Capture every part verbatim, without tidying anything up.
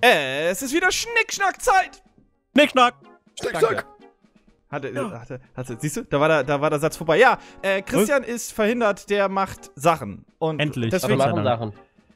Es ist wieder Schnickschnack-Zeit. Schnickschnack. Schnickschnack. Hatte, ja. hatte, hatte, siehst du, da war der, da war der Satz vorbei. Ja, äh, Christian hm? ist verhindert, der macht Sachen. Und Endlich. Deswegen machen Sachen.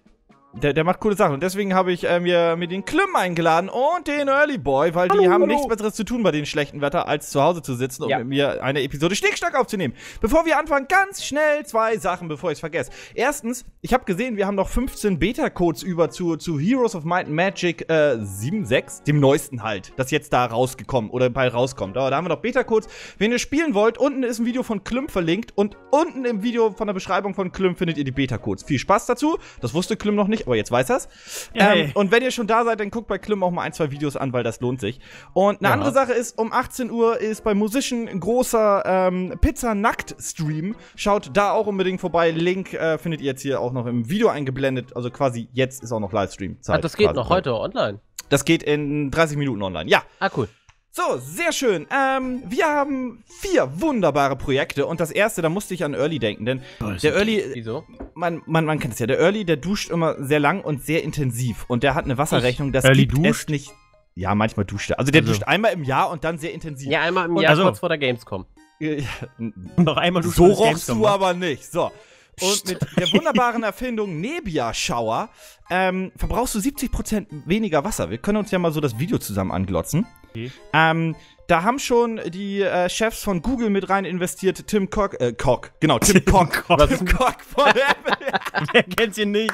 Der, der macht coole Sachen. Und deswegen habe ich äh, mir, mir den Klüm eingeladen und den Early Boy, weil hallo, die haben hallo. nichts Besseres zu tun bei dem schlechten Wetter, als zu Hause zu sitzen und ja. mit mir eine Episode Schnickschnack aufzunehmen. Bevor wir anfangen, ganz schnell zwei Sachen, bevor ich es vergesse. Erstens, ich habe gesehen, wir haben noch fünfzehn Beta-Codes über zu, zu Heroes of Might and Magic äh, sieben Punkt sechs, dem neuesten halt, das jetzt da rausgekommen oder bald rauskommt. Aber da haben wir noch Beta-Codes. Wenn ihr spielen wollt, unten ist ein Video von Klüm verlinkt und unten im Video von der Beschreibung von Klüm findet ihr die Beta-Codes. Viel Spaß dazu. Das wusste Klüm noch nicht, aber jetzt weiß er's. Hey. Ähm, und wenn ihr schon da seid, dann guckt bei Klüm auch mal ein, zwei Videos an, weil das lohnt sich. Und eine ja. andere Sache ist, um achtzehn Uhr ist bei Musician ein großer ähm, Pizza-Nackt-Stream. Schaut da auch unbedingt vorbei. Link äh, findet ihr jetzt hier auch noch im Video eingeblendet. Also quasi jetzt ist auch noch Livestream-Zeit. Ach, das geht quasi. noch heute online? Das geht in dreißig Minuten online, ja. Ah, cool. So, sehr schön. Ähm, wir haben vier wunderbare Projekte und das erste, da musste ich an Early denken, denn der Early, wieso? Man, man, man kennt es ja, der Early, der duscht immer sehr lang und sehr intensiv und der hat eine Wasserrechnung, das Early gibt duscht? es nicht. Ja, manchmal duscht er. Also der Also. duscht einmal im Jahr und dann sehr intensiv. Ja, einmal im Und Jahr also- kurz vor der Gamescom. Ja, Und noch einmal du so rochst du aber nicht. So. Und mit der wunderbaren Erfindung Nebia Shower ähm, verbrauchst du siebzig Prozent weniger Wasser. Wir können uns ja mal so das Video zusammen anglotzen. Okay. Ähm, da haben schon die äh, Chefs von Google mit rein investiert. Tim Cook, äh, Cook, genau, Tim Cook. Cook. Tim Cook von Apple. Wer kennt ihn nicht?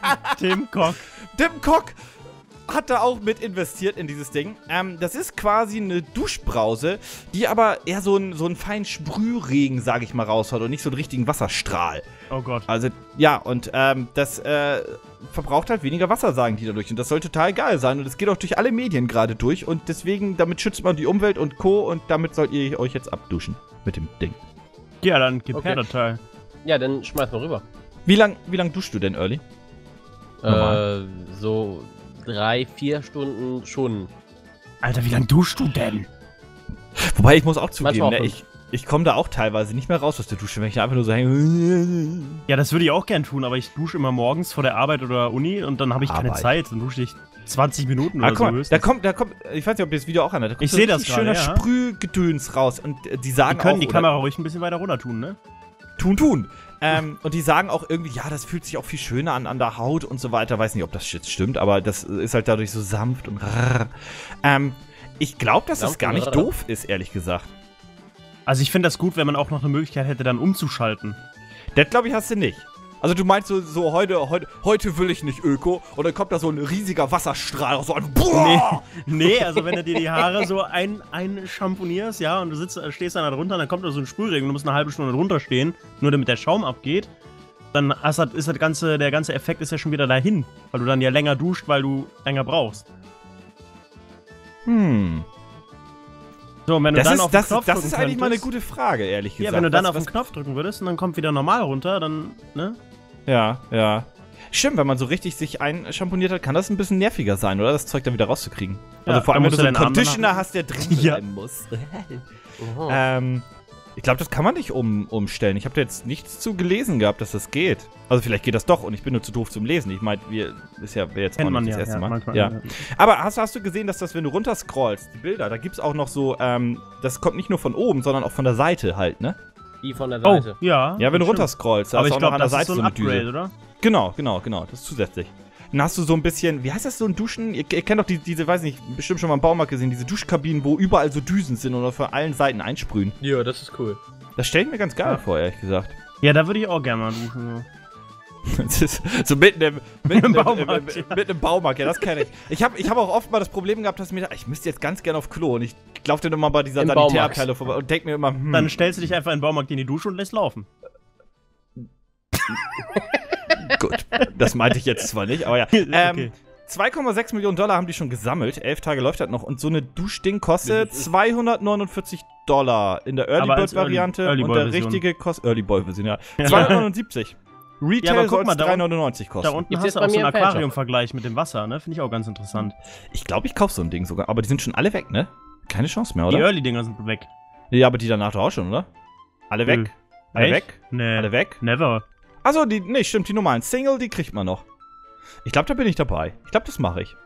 Tim Cook. Tim Cook hat da auch mit investiert in dieses Ding. Ähm, das ist quasi eine Duschbrause, die aber eher so einen so einen feinen Sprühregen, sag ich mal, raushaut und nicht so einen richtigen Wasserstrahl. Oh Gott. Also, ja, und ähm, das äh, verbraucht halt weniger Wasser, sagen die dadurch. Und das soll total geil sein. Und es geht auch durch alle Medien gerade durch. Und deswegen, damit schützt man die Umwelt und Co. Und damit sollt ihr euch jetzt abduschen mit dem Ding. Ja, dann gib Okay. her das Teil. Ja, dann schmeiß mal rüber. Wie lang, wie lang duschst du denn, Early? Normal. Äh, so drei, vier Stunden schon. Alter, wie lange duschst du denn? Wobei, ich muss auch zugeben, Manchmal auch ne, ich, ich komme da auch teilweise nicht mehr raus aus der Dusche, wenn ich da einfach nur so hänge. Ja, das würde ich auch gern tun, aber ich dusche immer morgens vor der Arbeit oder Uni und dann habe ich keine Arbeit. Zeit. Dann dusche ich zwanzig Minuten Ah, oder guck so mal, höchstens. da kommt, da kommt, ich weiß nicht, ob ihr das Video auch anhört, da kommt Ich so seh ein das richtig gerade, schöner ja. Sprühgedöns raus. Und äh, die sagen Die können auch, die oder- Kamera ruhig ein bisschen weiter runter tun, ne? Tun, tun. ähm, und die sagen auch irgendwie, ja, das fühlt sich auch viel schöner an an der Haut und so weiter. Weiß nicht, ob das jetzt stimmt, aber das ist halt dadurch so sanft und rrr. Ähm, ich glaube, dass das Sanft gar und nicht rrr. doof ist, ehrlich gesagt. Also ich finde das gut, wenn man auch noch eine Möglichkeit hätte, dann umzuschalten. Das, glaube ich, hast du nicht. Also du meinst so, so heute, heute, heute will ich nicht Öko und dann kommt da so ein riesiger Wasserstrahl raus, so ein Boah! Nee, nee, also wenn du dir die Haare so ein, einshampoonierst, ja, und du sitzt, stehst dann da drunter, dann kommt da so ein Sprühregen und du musst eine halbe Stunde drunter stehen, nur damit der Schaum abgeht, dann hast, das- ist das ganze, der ganze Effekt ist ja schon wieder dahin, weil du dann ja länger duscht, weil du länger brauchst. Hm. So, und wenn du Das dann ist, auf den das, Knopf das drücken ist eigentlich mal eine könntest- gute Frage, ehrlich gesagt. Ja, wenn du dann was, auf den was, Knopf drücken würdest und dann kommt wieder normal runter, dann, ne? Ja, ja. Stimmt, wenn man so richtig sich einschamponiert hat, kann das ein bisschen nerviger sein, oder? Das Zeug dann wieder rauszukriegen. Ja, Also vor dann allem, wenn musst du so einen du deinen Arm dann Conditioner haben. hast, der drin Ja. bleiben muss. Oh. ähm, ich glaube, das kann man nicht um, umstellen. Ich habe da jetzt nichts zu gelesen gehabt, dass das geht. Also vielleicht geht das doch und ich bin nur zu doof zum Lesen. Ich meine, wir ist ja jetzt Kennt auch man nicht ja, das erste ja, Mal. manchmal. Ja. Aber hast, hast du gesehen, dass das, wenn du runterscrollst, die Bilder, da gibt's auch noch so, ähm, das kommt nicht nur von oben, sondern auch von der Seite halt, ne? Die von der Oh, Seite. ja. Ja, wenn du stimmt. runterscrollst, da Aber ist ich auch noch glaube, an der das ist Seite so so ein eine Düse. Upgrade, oder? Genau, genau, genau. Das ist zusätzlich. Dann hast du so ein bisschen, wie heißt das, so ein Duschen? Ihr, ihr kennt doch die, diese, weiß nicht, bestimmt schon mal im Baumarkt gesehen, diese Duschkabinen, wo überall so Düsen sind und von allen Seiten einsprühen. Ja, das ist cool. Das stelle ich mir ganz geil Ja. vor, ehrlich gesagt. Ja, da würde ich auch gerne mal duschen. Das ist so mitten im, mitten Im im Baumarkt, Baumarkt. ja. Mitten im Baumarkt, ja, das kenne ich. Ich habe ich hab auch oft mal das Problem gehabt, dass mir, ich müsste jetzt ganz gerne auf Klo und ich laufe dann immer bei dieser Im Sanitärabteilung vorbei und denke mir immer, hm, Dann stellst du dich einfach in den Baumarkt in die Dusche und lässt laufen. gut, das meinte ich jetzt zwar nicht, aber ja. Okay. Ähm, zwei Komma sechs Millionen Dollar haben die schon gesammelt. Elf Tage läuft das noch. Und so eine Duschding kostet zweihundertneunundvierzig Dollar in der Early Aber als Bird Variante. Early- Early Und Boy der Version. richtige kostet, Early Boy Version, ja. zweihundertneunundsiebzig. Ja, Retail aber guck soll mal, es da drei unten- neunundneunzig Da kosten. unten Gibt's hast jetzt du bei auch so mir einen im Fanshop. Aquarium-Vergleich mit dem Wasser, ne? Finde ich auch ganz interessant. Ich glaube, ich kaufe so ein Ding sogar. Aber die sind schon alle weg, ne? Keine Chance mehr, Die oder? Early-Dinger sind weg. Ja, aber die danach doch auch schon, oder? Alle weg? Nö. Alle Echt? weg? Nee. Alle weg? Never. Achso, die, nee, stimmt, die normalen Single, die kriegt man noch. Ich glaube, da bin ich dabei. Ich glaube, das mache ich.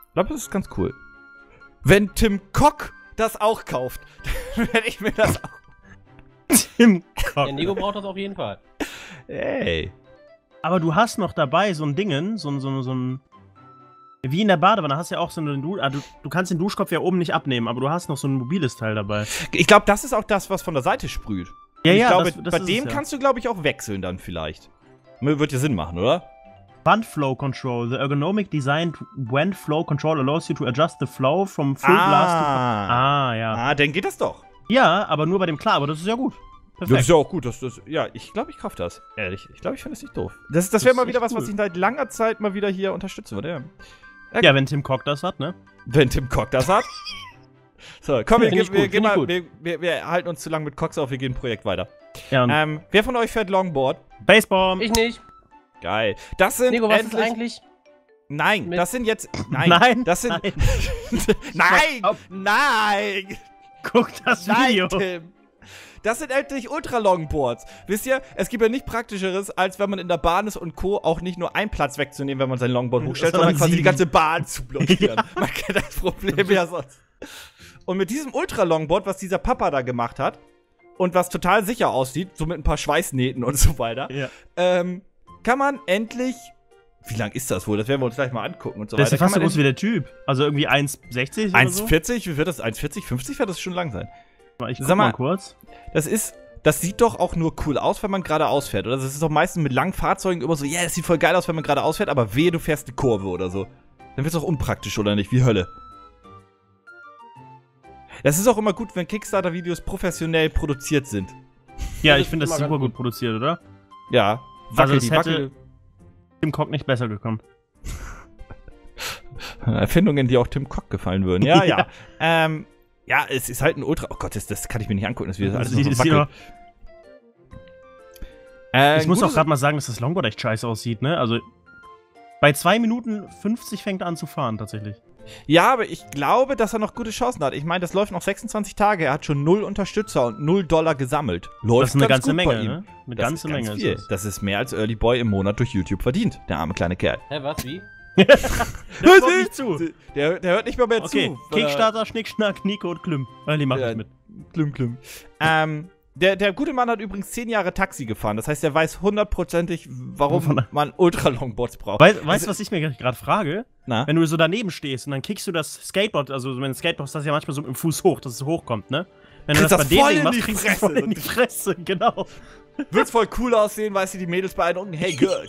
Ich glaube, das ist ganz cool. Wenn Tim Cock das auch kauft, dann werde ich mir das auch. Tim Cock. Der Nego braucht das auf jeden Fall. Ey. Aber du hast noch dabei so ein Dingen, so ein, so ein, so ein. Wie in der Badewanne hast du ja auch so einen du, ah, du, du kannst den Duschkopf ja oben nicht abnehmen, aber du hast noch so ein mobiles Teil dabei. Ich glaube, das ist auch das, was von der Seite sprüht. Ja, ich ja, glaube, das, das bei ist dem es, ja. kannst du, glaube ich, auch wechseln dann vielleicht. Wird ja Sinn machen, oder? Wand Flow Control. The ergonomic designed Wand Flow Control allows you to adjust the flow from full Ah. blast to. Ah, ja. Ah, dann geht das doch. Ja, aber nur bei dem klar, aber das ist ja gut. Perfekt. Das ist ja auch gut. Dass das, ja, ich glaube, ich kaufe das. Ehrlich. Ich glaube, ich finde das nicht doof. Das, das wäre Das mal ist wieder echt was, was cool. ich seit langer Zeit mal wieder hier unterstützen würde. Ja. Ja, wenn Tim Cock das hat, ne? Wenn Tim Cock das hat. So, komm, wir, Find ich wir, wir, gut, gehen find ich mal, gut. wir, wir, wir halten uns zu lange mit Cox auf, wir gehen ein Projekt weiter. Ja, und Ähm, wer von euch fährt Longboard? Baseball. Ich nicht. Geil. Das sind Nego, was endlich... ist eigentlich? Nein, mit- das sind jetzt... Nein, Nein, das sind... nein. Nein! Stopp. Nein! Guck das Video. Nein, Tim! Das sind endlich Ultra-Longboards. Wisst ihr, es gibt ja nicht Praktischeres, als wenn man in der Bahn ist und Co. auch nicht nur einen Platz wegzunehmen, wenn man sein Longboard hochstellt, Sondern sondern quasi die sieben. ganze Bahn zu blockieren. Man kennt das Problem ja sonst. Und mit diesem Ultra-Longboard, was dieser Papa da gemacht hat und was total sicher aussieht, so mit ein paar Schweißnähten und so weiter, Ja. ähm, kann man endlich... Wie lang ist das wohl? Das werden wir uns gleich mal angucken und so Der ist weiter. ja fast so Kann man groß wie der Typ. Also irgendwie eins sechzig oder so. eins vierzig? Wie wird das? eins vierzig? fünfzig wird das schon lang sein. Ich guck Sag mal- mal kurz. Das ist, das sieht doch auch nur cool aus, wenn man geradeaus fährt, oder? Das ist doch meistens mit langen Fahrzeugen immer so, ja, yeah, das sieht voll geil aus, wenn man geradeaus fährt, aber wehe, du fährst eine Kurve oder so. Dann wird's doch unpraktisch, oder nicht? Wie Hölle. Das ist auch immer gut, wenn Kickstarter-Videos professionell produziert sind. Ja, Das ich finde ist das immer super ganz gut produziert, oder? Ja. Also es die hätte Tim Cock nicht besser gekommen. Erfindungen, die auch Tim Cock gefallen würden. Ja, ja. Ja. ähm, ja, es ist halt ein Ultra... Oh Gott, das, das kann ich mir nicht angucken. Das wird alles nur sieht- so sieht wackelt. Äh, Ich muss auch gutes- gerade mal sagen, dass das Longboard echt scheiße aussieht, ne? Also bei zwei Minuten fünfzig fängt er an zu fahren, tatsächlich. Ja, aber ich glaube, dass er noch gute Chancen hat. Ich meine, das läuft noch sechsundzwanzig Tage. Er hat schon null Unterstützer und null Dollar gesammelt. Läuft Das ist eine ganz ganze gut bei Menge, ihm. ne? Eine Das ganze ist ganz Menge viel. ist das. Das ist mehr als Early Boy im Monat durch YouTube verdient. Der arme kleine Kerl. Hä, was, wie? Der hört nicht zu. Der, der hört nicht mal mehr Okay, zu. weil er- Kickstarter, Schnickschnack, Nico und Klüm. Weil die machen Ja. nicht mit. Klüm, klüm. ähm, der, der gute Mann hat übrigens zehn Jahre Taxi gefahren. Das heißt, er weiß hundertprozentig, warum Wovon- man Ultra-Longboards braucht. Weißt weißt du, was ich mir gerade frage? Na? Wenn du so daneben stehst und dann kickst du das Skateboard, also wenn ein Skateboard ist das ja manchmal so mit dem Fuß hoch, dass es hochkommt, ne? Wenn du Kriegst das das bei dem voll Ding in machst, die kriegst du Fresse. voll in die Fresse, genau. Wird's voll cool aussehen, weißt du, die Mädels beeindrucken. Hey, Girl.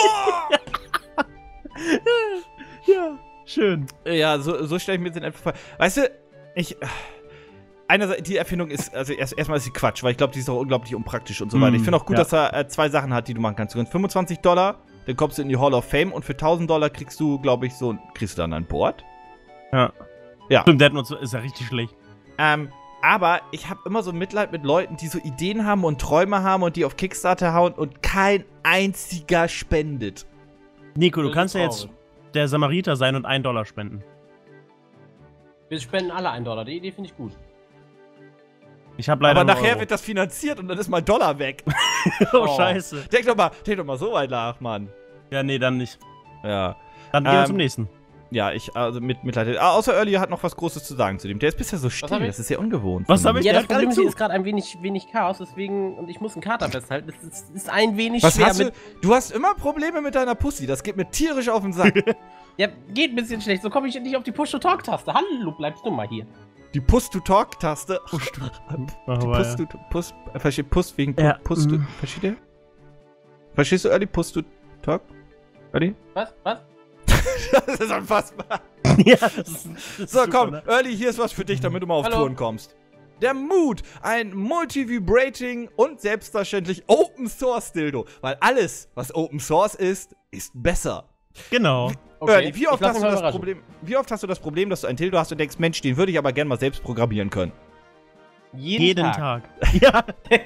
Ja, schön. Ja, so, so stelle ich mir den einfach vor. Weißt du, ich. Einerseits, die Erfindung ist, also erst, erstmal ist sie Quatsch, weil ich glaube, die ist auch unglaublich unpraktisch und so Mm, weiter. Ich finde auch gut, ja. dass er äh, zwei Sachen hat, die du machen kannst. Du kannst fünfundzwanzig Dollar, dann kommst du in die Hall of Fame und für tausend Dollar kriegst du, glaube ich, so, kriegst du dann ein Board. Ja. Ja. Stimmt, der hat nur so, ist ja richtig schlecht. Ähm, aber ich habe immer so Mitleid mit Leuten, die so Ideen haben und Träume haben und die auf Kickstarter hauen und kein einziger spendet. Nico, du Das kannst ist ja jetzt traurig. der Samariter sein und einen Dollar spenden. Wir spenden alle einen Dollar. Die Idee finde ich gut. Ich habe leider aber nur nachher Euro. wird das finanziert und dann ist mein Dollar weg. Oh, Oh. scheiße. Denk doch mal, denk doch mal so weit nach, Mann. Ja, nee, dann nicht. Ja. Dann gehen wir Ähm, zum nächsten. Ja, ich, also mit Mitleid. Ah, außer Early hat noch was Großes zu sagen zu dem. Der ist bisher so still, hab ich? das ist sehr ungewohnt. Was von hab ihm. ich? Ja, Der das hat gar Problem nicht ist, hier zu. ist gerade ein wenig, wenig Chaos, deswegen, und ich muss einen Kater festhalten. Das ist, ist ein wenig Was schwer hast du? mit. Du hast immer Probleme mit deiner Pussy. Das geht mir tierisch auf den Sack. Ja, geht ein bisschen schlecht. So komme ich nicht auf die Push-to-Talk-Taste. Hallo, bleibst du mal hier. Die Push-to-Talk-Taste. Ach, Die aber Push, to Push, äh, versteht Push wegen Ja, Push, to mm. versteht ihr? Verstehst du Early Push-to-Talk? Early? Was? Was? Das ist unfassbar. ja, das ist, das ist So, super, komm, ne? Early, hier ist was für dich, damit du mal auf Hallo. Touren kommst. Der Mood, ein Multi-Vibrating und selbstverständlich Open Source Dildo. Weil alles, was Open Source ist, ist besser. Genau. Early, wie ich oft, lass hast mich du mal das überraschen. Problem, wie oft hast du das Problem, dass du ein Dildo hast und denkst, Mensch, den würde ich aber gerne mal selbst programmieren können? Jeden, Jeden Tag. Tag. Ja.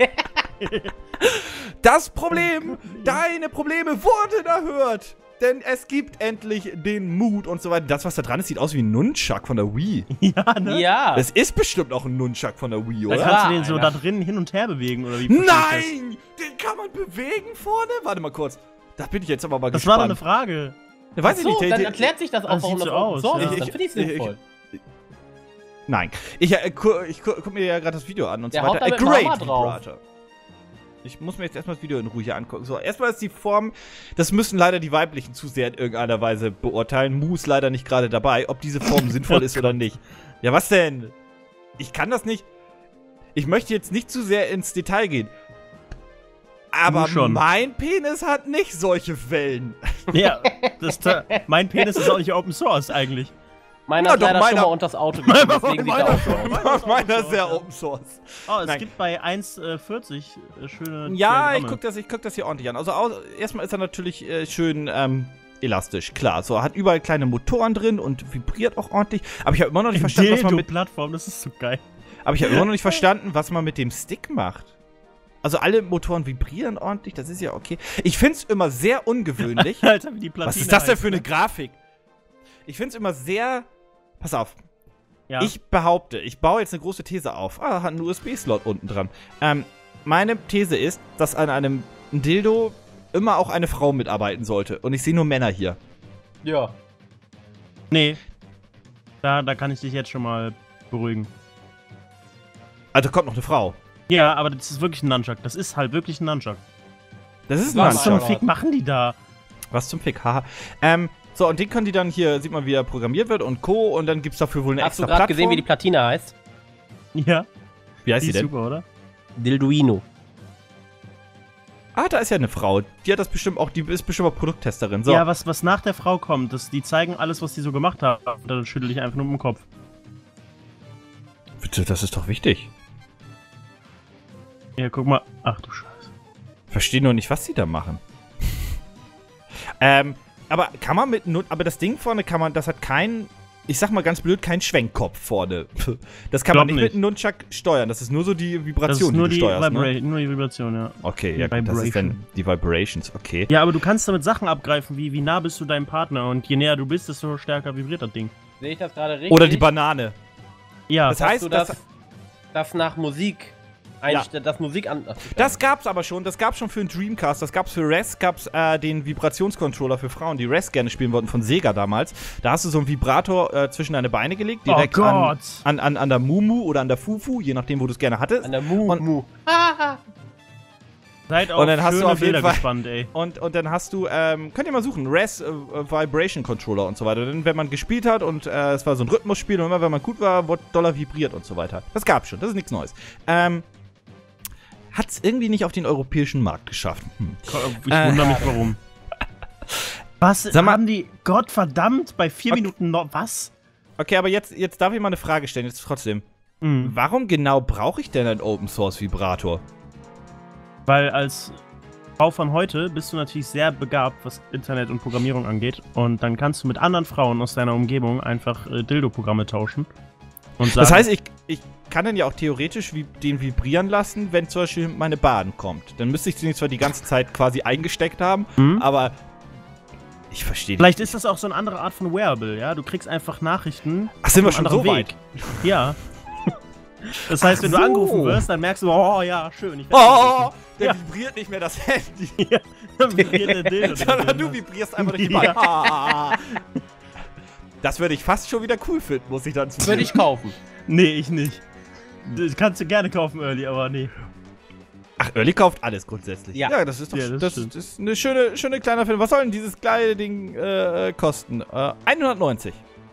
Das Problem, deine Probleme wurden erhört. Denn es gibt endlich den Mood und so weiter. Das, was da dran ist, sieht aus wie ein Nunchuck von der Wii. Ja, ne? Ja. Es ist bestimmt auch ein Nunchuck von der Wii, Da oder? kannst du Ja, den so einer. da drin hin und her bewegen, oder wie? verstehe ich Nein! Den kann man bewegen vorne? Warte mal kurz. Da bin ich jetzt aber mal Das, das war doch gespannt. eine Frage. Weiß ich so, nicht. Der, dann der, erklärt sich das auch, das warum sieht das so Open aus, Source ja. ist. Dann finde ich es sinnvoll. Nein. Ich, äh, gu, ich gu, guck mir ja gerade das Video an und so Der haut weiter. da A mit great Mama drauf. Vibrator. Ich muss mir jetzt erstmal das Video in Ruhe hier angucken. So, erstmal ist die Form, das müssen leider die Weiblichen zu sehr in irgendeiner Weise beurteilen. Mu ist leider nicht gerade dabei, ob diese Form sinnvoll ist oder nicht. Ja, was denn? Ich kann das nicht. Ich möchte jetzt nicht zu sehr ins Detail gehen. Aber schon. mein Penis hat nicht solche Wellen. Ja, das, mein Penis ist auch nicht Open Source eigentlich. Meiner Ja, ist doch, leider meiner- schon mal unter das Auto gekommen, deswegen sieht er auch so aus. Meiner- Meiner ist sehr Open Source. Oh, es Nein. gibt bei eins Komma vierzig äh, schöne Ja, ich Diagramme. guck, das, ich guck das hier ordentlich an. Also au- erstmal ist er natürlich äh, schön ähm, elastisch, klar. So, hat überall kleine Motoren drin und vibriert auch ordentlich. Aber ich habe immer noch nicht verstanden, was man mit, Plattform, das ist so geil. aber ich habe immer noch nicht verstanden, was man mit dem Stick macht. Also alle Motoren vibrieren ordentlich, das ist ja okay. Ich find's immer sehr ungewöhnlich. Alter, wie die Platine Was ist das denn heißt, für eine ne? Grafik? Ich find's immer sehr. Pass auf. Ja. Ich behaupte, ich baue jetzt eine große These auf. Ah, hat einen U S B-Slot unten dran. Ähm, meine These ist, dass an einem Dildo immer auch eine Frau mitarbeiten sollte. Und ich sehe nur Männer hier. Ja. Nee. Da, da kann ich dich jetzt schon mal beruhigen. Also kommt noch eine Frau. Ja, aber das ist wirklich ein Nunchuck. Das ist halt wirklich ein Nunchuck. Das ist ein Was Was zum Nunchuck. Mann. Fick machen die da? Was zum Fick, haha. Ähm, so, und den können die dann hier, sieht man, wie er programmiert wird und Co. Und dann gibt's dafür wohl eine Hast du extra gerade Plattform. gesehen, wie die Platine heißt? Ja, Wie heißt die die ist denn? super, oder? Dilduino. Ah, da ist ja eine Frau. Die hat das bestimmt auch, die ist bestimmt auch Produkttesterin. So. Ja, was, was nach der Frau kommt, das, die zeigen alles, was die so gemacht haben. Dann schüttel ich einfach nur mit dem Kopf. Bitte, das ist doch wichtig. Ja, guck mal. Ach du Scheiße. Verstehe nur nicht, was sie da machen. ähm, aber kann man mit, Nun- aber das Ding vorne kann man, das hat keinen, ich sag mal ganz blöd, keinen Schwenkkopf vorne. Das kann man Glaub nicht, nicht. mit einem Nunchuck steuern, das ist nur so die Das Vibration, ist nur die die, du steuerst, Vibra ne? nur die Vibration, ja. Okay, die ja, gut, das ist Vibration. dann die Vibrations, okay. Ja, aber du kannst damit Sachen abgreifen, wie wie nah bist du deinem Partner und je näher du bist, desto stärker vibriert das Ding. Sehe ich das gerade richtig? Oder die Banane. Ja, Das Dass heißt, du das- das, das nach Musik einstellst, das Musik an. Ach, Das gab's aber schon, das gab's schon für den Dreamcast, das gab's für R E S, gab's äh, den Vibrationscontroller für Frauen, die R E S gerne spielen wollten, von Sega damals. Da hast du so einen Vibrator äh, zwischen deine Beine gelegt, direkt oh an, Gott. an, an, an der Mumu oder an der Fufu, je nachdem, wo du es gerne hattest. An der Mu. Und- Mu. Seid auf Und dann hast du schöne auf jeden Bilder Fall- gespannt, ey. Und, und dann hast du, ähm, könnt ihr mal suchen, R E S äh, Vibration Controller und so weiter. Denn wenn man gespielt hat und äh, es war so ein Rhythmusspiel und immer wenn man gut war, wurde doller vibriert und so weiter. Das gab's schon, das ist nichts Neues. Ähm, hat's irgendwie nicht auf den europäischen Markt geschafft. Hm. Ich Äh. wundere mich, warum. Was Sag mal- haben die. Gott verdammt, bei vier Minuten noch. Was? Okay, aber jetzt, jetzt darf ich mal eine Frage stellen, jetzt trotzdem. Mhm. Warum genau brauche ich denn einen Open Source Vibrator? Weil als Frau von heute bist du natürlich sehr begabt, was Internet und Programmierung angeht. Und dann kannst du mit anderen Frauen aus deiner Umgebung einfach äh, Dildo-Programme tauschen. Und sagen, Das heißt, ich, ich kann dann ja auch theoretisch wie, den vibrieren lassen, wenn zum Beispiel meine Bahn kommt. Dann müsste ich den zwar die ganze Zeit quasi eingesteckt haben, Mhm. aber ich verstehe vielleicht ist das auch so eine andere Art von Wearable, ja? Du kriegst einfach Nachrichten. Ach, sind wir auf einem schon so anderen weit? Ja. Das heißt, wenn Ach du so. angerufen wirst, dann merkst du, oh ja, schön. Ich werd Oh, der Ja. vibriert nicht mehr das Handy, Dann vibriert der Dildo. sondern du vibrierst einfach durch die Ja. Bahn. Ah. Das würde ich fast schon wieder cool finden, muss ich dann zugeben. Würde ich kaufen. Nee, ich nicht. Das kannst du gerne kaufen, Early, aber nee. Ach, Early kauft alles grundsätzlich. Ja. Ja, das ist doch Ja, das das, stimmt. das ist eine schöne, schöne kleine Film. Was soll denn dieses kleine Ding äh, kosten? Äh, hundertneunzig.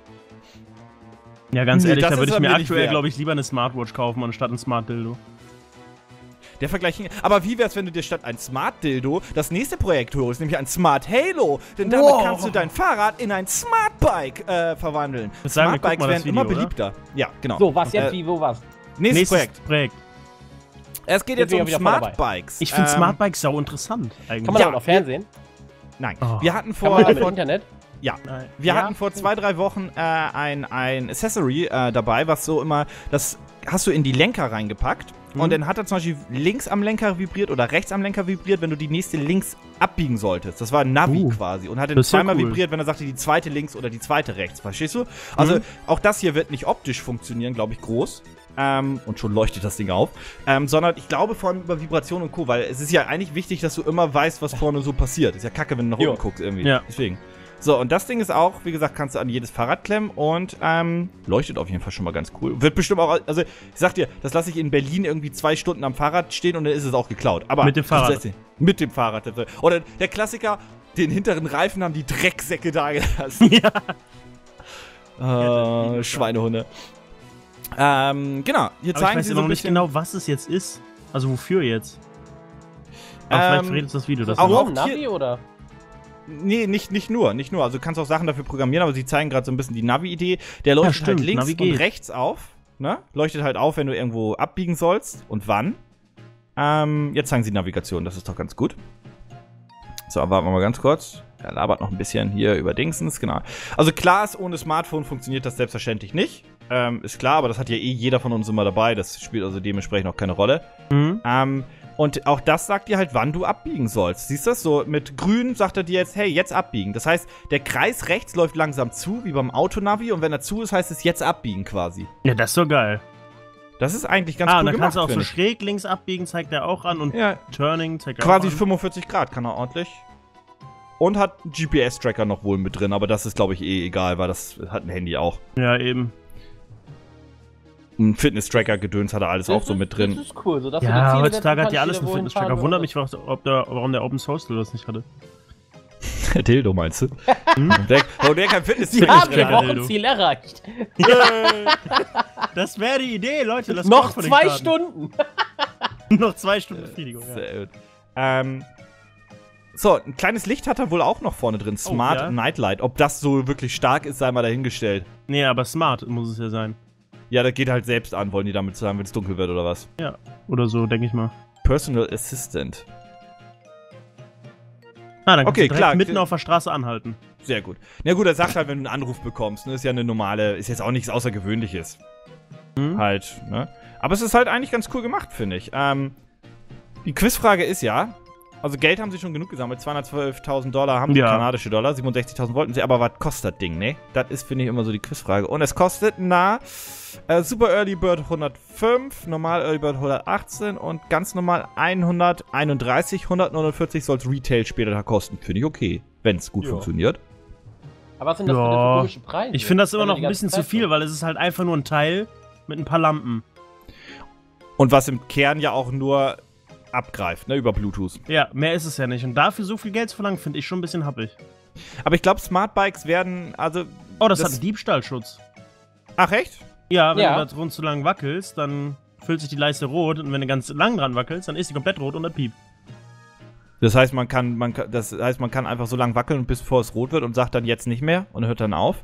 Ja, ganz Nee, ehrlich, das da würde ist ich er mir mir nicht aktuell, wert. glaube ich, lieber eine Smartwatch kaufen anstatt ein Smart Dildo. Der Vergleich hing. Aber wie wär's, wenn du dir statt ein Smart Dildo das nächste Projekt holst, nämlich ein Smart Halo? Denn damit Wow. kannst du dein Fahrrad in ein Smart Bike äh, verwandeln. würd sagen, wir Smart gucken Bikes mal das werden immer Video, oder? beliebter. Ja, genau. So, was jetzt, Äh, wie, wo, was? Nächstes, Nächstes Projekt. Projekt. Es geht Jetzt jetzt bin um ich wieder voll Smart Bikes. Ich finde Ähm, Smart Bikes sau interessant, eigentlich. Kann man Ja. damit auch Fernsehen? Nein. Oh. Wir hatten Kann vor. man damit vor Internet? ja. Nein. Wir Ja? hatten vor zwei, drei Wochen äh, ein, ein Accessory äh, dabei, was so immer, das hast du in die Lenker reingepackt Mhm. und dann hat er zum Beispiel links am Lenker vibriert oder rechts am Lenker vibriert, wenn du die nächste links abbiegen solltest. Das war ein Navi Uh, quasi und hat dann das ist ja zweimal cool. vibriert, wenn er sagte, die zweite links oder die zweite rechts. Verstehst du? Also Mhm. auch das hier wird nicht optisch funktionieren, glaube ich, groß. Ähm, und schon leuchtet das Ding auf. Ähm, sondern ich glaube vor allem über Vibration und Co., weil es ist ja eigentlich wichtig, dass du immer weißt, was vorne so passiert. Ist ja kacke, wenn du nach Jo. unten guckst irgendwie. Ja. Deswegen. So, und das Ding ist auch, wie gesagt, kannst du an jedes Fahrrad klemmen und ähm, leuchtet auf jeden Fall schon mal ganz cool. Wird bestimmt auch, also ich sag dir, das lasse ich in Berlin irgendwie zwei Stunden am Fahrrad stehen und dann ist es auch geklaut. Aber mit dem Fahrrad. Mit dem Fahrrad. Oder der Klassiker, den hinteren Reifen haben die Drecksäcke da gelassen. Ja. Äh, Schweinehunde. Ähm, genau, hier Aber zeigen ich weiß sie immer so noch ein nicht bisschen genau, was es jetzt ist. Also wofür jetzt. Aber Ähm, vielleicht verrät uns das Video das auch- noch. auch Warum Navi oder? Nee, nicht, nicht nur, nicht nur. Also du kannst auch Sachen dafür programmieren, aber sie zeigen gerade so ein bisschen die Navi-Idee. Der leuchtet stimmt, halt links Navi und geht. rechts auf. Ne? Leuchtet halt auf, wenn du irgendwo abbiegen sollst und wann. Ähm, jetzt zeigen sie Navigation, das ist doch ganz gut. So, warten wir mal ganz kurz. Er labert noch ein bisschen hier über Dingsens, genau. Also klar ist, ohne Smartphone funktioniert das selbstverständlich nicht. Ähm, ist klar, aber das hat ja eh jeder von uns immer dabei. Das spielt also dementsprechend auch keine Rolle. Mhm. Ähm, und auch das sagt dir halt, wann du abbiegen sollst. Siehst du das? So mit grün sagt er dir jetzt, hey, jetzt abbiegen. Das heißt, der Kreis rechts läuft langsam zu, wie beim Autonavi. Und wenn er zu ist, heißt es jetzt abbiegen quasi. Ja, das ist so geil. Das ist eigentlich ganz ah, cool und dann gemacht, kannst du auch so finde ich. schräg links abbiegen, zeigt er auch an. Und Ja, Turning zeigt er quasi auch an. fünfundvierzig Grad kann er ordentlich. Und hat einen G P S-Tracker noch wohl mit drin. Aber das ist, glaube ich, eh egal, weil das hat ein Handy auch. Ja, eben. Ein Fitness-Tracker-Gedöns hat er alles auch so mit drin. Das ist cool. So, dass du die Ja, Ziele heutzutage setzen hat ja kannst, alles einen wieder wohin Fitness-Tracker. fahren Wundert oder mich, was, ob der, warum der Open Source Tool das nicht hatte. Der Dildo, meinst du? Hm? Und der, oh, der kein so. Sie Fitness-Tracker. haben ihr Tracker, Wochenziel erreicht. Das wäre die Idee, Leute. Lass Noch von den zwei Karten. Stunden. Noch zwei Stunden Befriedigung. Ja. Sehr gut. Ähm, so, ein kleines Licht hat er wohl auch noch vorne drin. Smart ja. Nightlight. Ob das so wirklich stark ist, sei mal dahingestellt. Nee, aber smart muss es ja sein. Ja, das geht halt selbst an, wollen die damit sagen, wenn es dunkel wird oder was. Ja, oder so, denke ich mal. Personal Assistant. Ah, dann kannst Okay, du direkt klar. mitten auf der Straße anhalten. Sehr gut. Na gut, er sagt halt, wenn du einen Anruf bekommst, ne, ist ja eine normale, ist jetzt auch nichts Außergewöhnliches. Hm? Halt, ne? Aber es ist halt eigentlich ganz cool gemacht, finde ich. Ähm, die Quizfrage ist ja, also Geld haben sie schon genug gesammelt, zweihundertzwölftausend Dollar haben die Ja. kanadische Dollar, siebenundsechzigtausend wollten sie, aber was kostet das Ding, ne? Das ist, finde ich, immer so die Quizfrage. Und es kostet, na, äh, Super Early Bird hundertfünf, Normal Early Bird hundertachtzehn und ganz normal hunderteinunddreißig, hundertneunundvierzig soll es Retail später kosten. Finde ich okay, wenn es gut Ja. funktioniert. Aber was sind das Ja. für denn für komische Preise? Ich finde das immer Also noch die ein ganze bisschen zu Zeit viel, so. weil es ist halt einfach nur ein Teil mit ein paar Lampen. Und was im Kern ja auch nur abgreift, ne, über Bluetooth. Ja, mehr ist es ja nicht. Und dafür so viel Geld zu verlangen, finde ich schon ein bisschen happig. Aber ich glaube, Smartbikes werden, also... Oh, das, Das- hat einen Diebstahlschutz. Ach, echt? Ja, wenn Ja. du da drum zu lang wackelst, dann füllt sich die Leiste rot. Und wenn du ganz lang dran wackelst, dann ist sie komplett rot und dann piept. Das heißt, man kann, man kann, das heißt, man kann einfach so lange wackeln, bis bevor es rot wird und sagt dann jetzt nicht mehr und hört dann auf.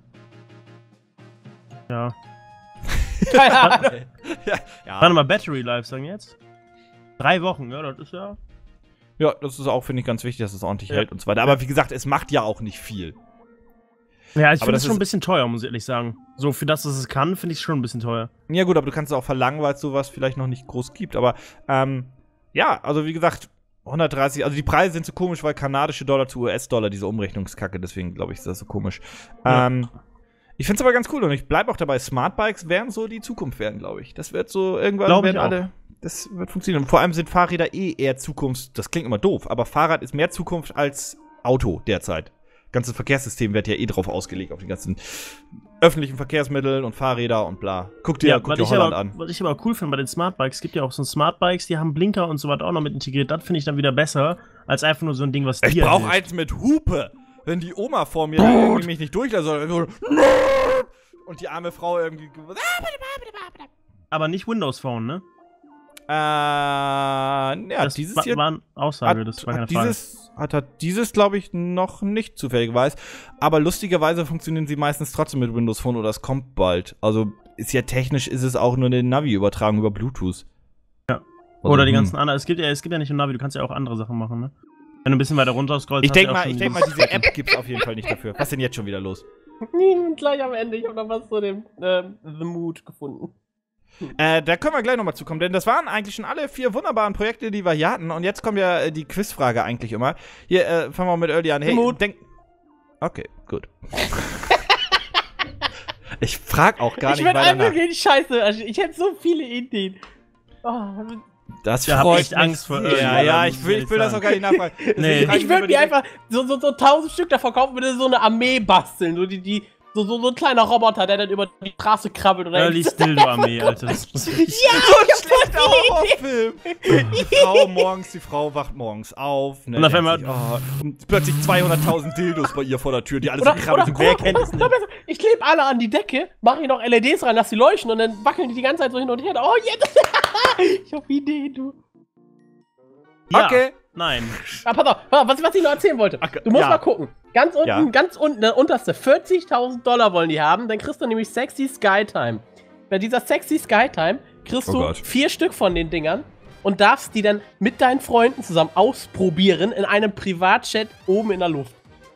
Ja. Keine Ahnung. ja, ja. Warte mal, Battery Life sagen jetzt? Drei Wochen, ja, das ist ja... ja, das ist auch, finde ich, ganz wichtig, dass es ordentlich Ja. hält und so weiter. Aber wie gesagt, es macht ja auch nicht viel. Ja, ich Aber finde das das schon ist- ein bisschen teuer, muss ich ehrlich sagen. So, für das, was es kann, finde ich es schon ein bisschen teuer. Ja gut, aber du kannst es auch verlangen, weil es sowas vielleicht noch nicht groß gibt. Aber, ähm, ja, also wie gesagt, hundertdreißig, also die Preise sind so komisch, weil kanadische Dollar zu U S-Dollar, diese Umrechnungskacke, deswegen glaube ich, ist das so komisch. Ja. Ähm, ich finde es aber ganz cool und ich bleibe auch dabei, Smartbikes werden so die Zukunft werden, glaube ich. Das wird so, irgendwann Glaub ich werden auch. alle, das wird funktionieren. Und vor allem sind Fahrräder eh eher Zukunft, das klingt immer doof, aber Fahrrad ist mehr Zukunft als Auto derzeit. Ganzes Verkehrssystem wird ja eh drauf ausgelegt, auf die ganzen öffentlichen Verkehrsmittel und Fahrräder und bla. Guck dir, guck was, dir ich Holland aber, an. was ich aber cool finde bei den Smartbikes, es gibt ja auch so Smartbikes, die haben Blinker und so weiter auch noch mit integriert. Das finde ich dann wieder besser, als einfach nur so ein Ding, was Ich dir brauche hilft. eins mit Hupe. Wenn die Oma vor mir irgendwie mich nicht durchlässt, sondern so und die arme Frau irgendwie. Aber nicht Windows Phone, ne? Äh, ja, das dieses wa hier war eine Aussage, hat, das war keine hat Frage. dieses, hat, hat dieses, glaube ich, noch nicht zufälligerweise. Aber lustigerweise funktionieren sie meistens trotzdem mit Windows Phone oder es kommt bald. Also ist ja technisch ist es auch nur eine Navi-Übertragung über Bluetooth. Ja. Also, Oder die hm. ganzen anderen. Es gibt ja, es gibt ja nicht nur Navi, du kannst ja auch andere Sachen machen, ne? Wenn du ein bisschen weiter runter scrollst, Ich hast du denke ja auch mal, schon ich denk mal, dieses- diese App gibt's auf jeden Fall nicht dafür. Was ist denn jetzt schon wieder los? Gleich am Ende. Ich habe noch was zu dem ähm, The Mood gefunden. Äh, da können wir gleich nochmal zukommen, denn das waren eigentlich schon alle vier wunderbaren Projekte, die wir hier hatten. Und jetzt kommt ja äh, die Quizfrage eigentlich immer. Hier, äh, fangen wir mit Early an. Hey, Mut. denk. Okay, gut. Ich frag auch gar ich nicht bin weiter einfach nach. gegen Scheiße. Also ich hätte so viele Ideen. Oh, Das Da hab freut ich mich. Angst vor Early, Ja, oder? ja, Muss ich will, ich ich will das sagen. auch gar nicht nachfragen. Deswegen Nee. frage Ich mich würde über mir die- einfach so, so, so tausend Stück davon kaufen, würde so eine Armee basteln. So, die, die, so, so, so ein kleiner Roboter, der dann über die Straße krabbelt oder Early Dildo-Armee, Alter. Das muss ich so ein schlechter Horrorfilm. Die Frau morgens, die Frau wacht morgens auf. Ne, Und auf denkt einmal- sich, oh, und plötzlich zweihunderttausend Dildos bei ihr vor der Tür, die alle Oder, so krabbeln. oder, So, wer oder, kennt oder, es oder nicht? besser, ich klebe alle an die Decke, mache hier noch L E Ds rein, dass die leuchten und dann wackeln die die ganze Zeit so hin und her. Oh, jetzt! Ich hab Ideen, du. Ja. Okay. Nein. Ah, pass auf, pass auf, was, was ich noch erzählen wollte. Ach, Du musst ja. mal gucken. Ganz unten, Ja. ganz unten, der unterste, vierzigtausend Dollar wollen die haben. Dann kriegst du nämlich Sexy Skytime. Bei dieser Sexy Skytime kriegst Oh du Gott. vier Stück von den Dingern und darfst die dann mit deinen Freunden zusammen ausprobieren in einem Privatchat oben in der Luft.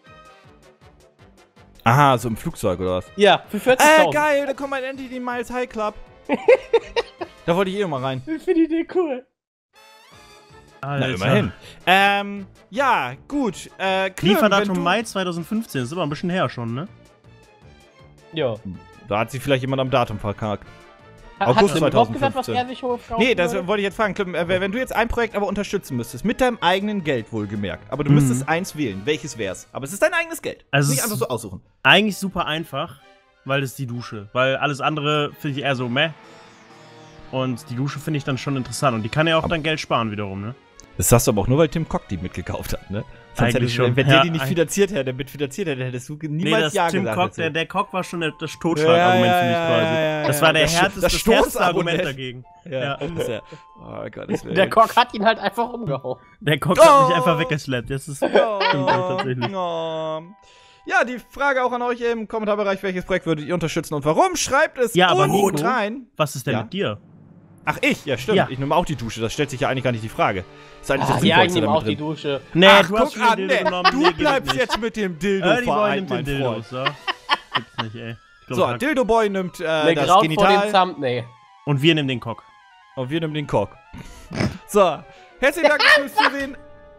Aha, so im Flugzeug oder was? Ja, für Äh, vierzigtausend. geil, da kommt mein endlich die Miles High Club. Da wollte ich eh noch mal rein. Ich finde die Idee cool. Na, immerhin. Ähm, ja, gut. Äh, Klüm, wenn Lieferdatum du- Mai zweitausendfünfzehn, ist aber ein bisschen her schon, ne? Ja. Da hat sich vielleicht jemand am Datum verkackt. Hat, August hat Tim Bock gesagt, was zweitausendfünfzehn. er sich hochkauft? Nee, das wollte ich jetzt fragen. Klüm, äh, wenn du jetzt ein Projekt aber unterstützen müsstest, mit deinem eigenen Geld wohlgemerkt, aber du Mhm. müsstest eins wählen, welches wär's? Aber es ist dein eigenes Geld. Also Nicht es- einfach so aussuchen. Eigentlich super einfach, weil das ist die Dusche. Weil alles andere finde ich eher so meh. Und die Dusche finde ich dann schon interessant. Und die kann ja auch dann Geld sparen wiederum, ne? Das sagst du aber auch nur, weil Tim Cock die mitgekauft hat, ne? Eigentlich hättest, schon. Wenn Ja, der die nicht eigentlich- finanziert hätte, mitfinanziert hätte, hättest du Nee, niemals das Ja Tim gesagt. Cock, dazu. der, der Cock war schon der, das Totschlagargument Ja, ja, für mich ja, quasi. ja, ja, das ja. war der Das Sto- härteste, das das härteste Stoßargument. Argument dagegen. Ja, Ja. das ist ja. Oh Gottes Willen. Der Cock hat ihn halt einfach umgehauen. Der Cock hat Oh. mich einfach weggeschleppt. Das ist stimmt Oh, tatsächlich. oh. Ja, die Frage auch an euch im Kommentarbereich, welches Projekt würdet ihr unterstützen und warum? Schreibt es Ja, aber unten Nico, rein. Was ist denn Ja. mit dir? Ach, ich? Ja, stimmt. Ja. Ich nehme auch die Dusche. Das stellt sich ja eigentlich gar nicht die Frage. Das ist eigentlich Ah, das ja, ich Sinnvollste nehme auch damit die drin. Dusche. Nee, Ach, du hast guck schon an, den nee, Dildo genommen. du Nee, geht bleibst nicht. jetzt mit dem Dildo Early Boy vereint, nimmt den mein Dildo, Freund. so. Gibt's nicht, ey. Ich glaub, So, Hack- Dildo Boy nimmt äh, Mir das graut vor dem Genital Thumbnail. Und wir nehmen den Cock. und wir nehmen den Cock. So, herzlichen Dank fürs Zusehen.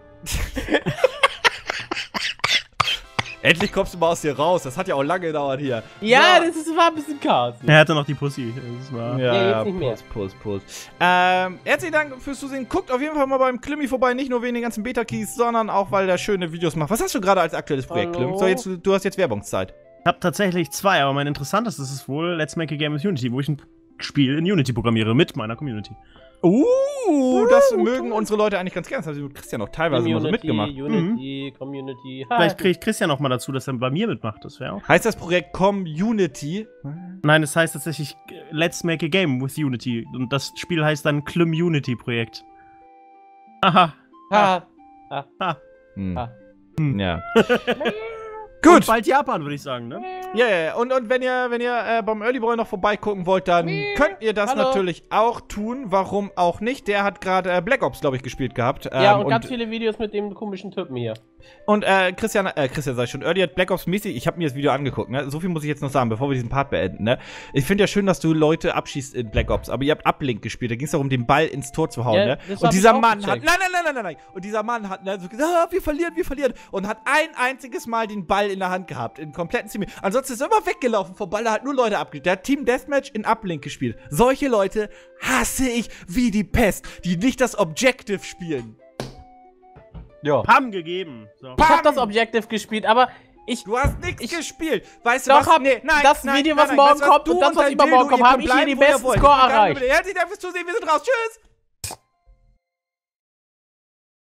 Endlich kommst du mal aus dir raus. Das hat ja auch lange gedauert hier. Ja, So. das ist, war ein bisschen Chaos. Er hatte noch die Pussy. Das war Ja, Ja, ja, jetzt nicht mehr. Puls, Puls, Puls. Ähm, herzlichen Dank fürs Zusehen. Guckt auf jeden Fall mal beim Klimmi vorbei. Nicht nur wegen den ganzen Beta-Keys, sondern auch, weil der schöne Videos macht. Was hast du gerade als aktuelles Projekt, Hallo? Klim? So, jetzt, du hast jetzt Werbungszeit. Ich habe tatsächlich zwei, aber mein interessantestes ist wohl Let's Make a Game with Unity, wo ich ein Spiel in Unity programmiere mit meiner Community. Uh, das mögen unsere Leute eigentlich ganz gerne. Das haben sie mit Christian auch teilweise immer so mitgemacht. Unity, Community. Vielleicht kriege ich Christian noch mal dazu, dass er bei mir mitmacht. Das wäre auch. Heißt das Projekt Community? Nein, es heißt tatsächlich äh, Let's Make a Game with Unity. Und das Spiel heißt dann Clim Unity Projekt. Aha. Ah, Ah. Hm. Ah. Ja. Und Gut. bald Japan, würde ich sagen, ne? Ja, ja, ja. Und, und wenn ihr, wenn ihr äh, beim Early Boy noch vorbeigucken wollt, dann könnt ihr das Hallo. natürlich auch tun. Warum auch nicht? Der hat gerade äh, Black Ops, glaube ich, gespielt gehabt. ja, Ähm, und ganz viele Videos mit dem komischen Typen hier. Und äh, Christian, äh, Christian sag ich schon, Early hat Black Ops mäßig, ich habe mir das Video angeguckt, ne? So viel muss ich jetzt noch sagen, bevor wir diesen Part beenden, ne? Ich finde ja schön, dass du Leute abschießt in Black Ops, aber ihr habt Uplink gespielt, da ging es darum, den Ball ins Tor zu hauen, Ja, ne? das Und hab dieser ich auch Mann gecheckt. hat, nein, nein, nein, nein, nein, und dieser Mann hat, ne, so gesagt, ah, wir verlieren, wir verlieren, und hat ein einziges Mal den Ball in der Hand gehabt, in kompletten Team. Ansonsten ist er immer weggelaufen vom Ball, da hat nur Leute abgespielt. Der hat Team Deathmatch in Uplink gespielt. Solche Leute hasse ich wie die Pest, die nicht das Objective spielen. Ja. Pam gegeben. So. Ich hab das Objective gespielt, aber ich. Du hast nichts gespielt. Weißt du Doch, was? hab- Nee, nein, das nein, Video, nein, was nein, morgen weißt du kommt Du und das, was dein übermorgen Dildo, kommt, ihr hab könnt ich hier bleiben, den wo ihr besten wollt. Score Keine erreicht. Probleme. Herzlichen Dank fürs Zusehen. Wir sind raus. Tschüss.